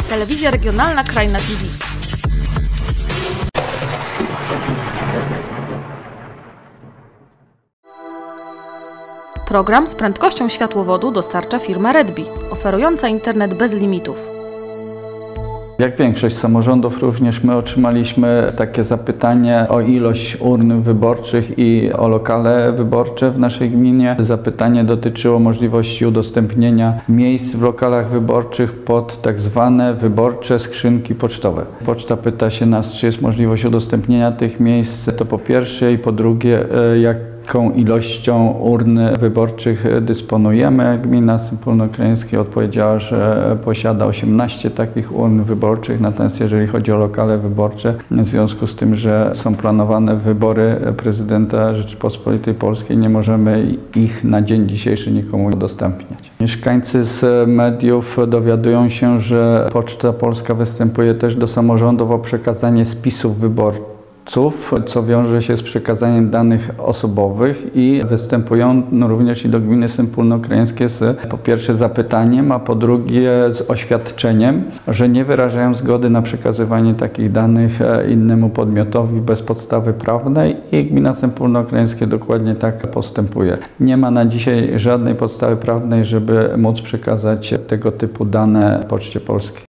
Telewizja regionalna Krajna TV. Program z prędkością światłowodu dostarcza firma Redbi, oferująca internet bez limitów. Jak większość samorządów, również my otrzymaliśmy takie zapytanie o ilość urn wyborczych i o lokale wyborcze w naszej gminie. Zapytanie dotyczyło możliwości udostępnienia miejsc w lokalach wyborczych pod tak zwane wyborcze skrzynki pocztowe. Poczta pyta się nas, czy jest możliwość udostępnienia tych miejsc, to po pierwsze, i po drugie, jaką ilością urn wyborczych dysponujemy. Gmina Sępólno-Krajeńskie odpowiedziała, że posiada 18 takich urn wyborczych, natomiast jeżeli chodzi o lokale wyborcze, w związku z tym, że są planowane wybory prezydenta Rzeczypospolitej Polskiej, nie możemy ich na dzień dzisiejszy nikomu udostępniać. Mieszkańcy z mediów dowiadują się, że Poczta Polska występuje też do samorządów o przekazanie spisów wyborczych, co wiąże się z przekazaniem danych osobowych, i występują również i do gminy Sępólno-Krajeńskie z po pierwsze zapytaniem, a po drugie z oświadczeniem, że nie wyrażają zgody na przekazywanie takich danych innemu podmiotowi bez podstawy prawnej, i gmina Sępólno-Krajeńskie dokładnie tak postępuje. Nie ma na dzisiaj żadnej podstawy prawnej, żeby móc przekazać tego typu dane Poczcie Polskiej.